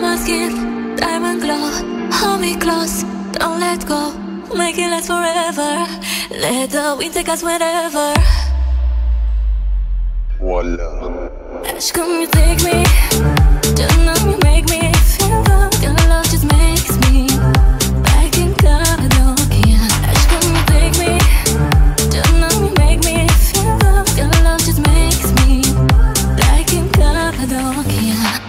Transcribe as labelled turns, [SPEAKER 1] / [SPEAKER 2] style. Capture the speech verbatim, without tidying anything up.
[SPEAKER 1] my skin, diamond glow. Hold me close, don't let go. Make it last forever. Let the wind take us wherever.
[SPEAKER 2] Voila.
[SPEAKER 1] Ash, come you take me tonight.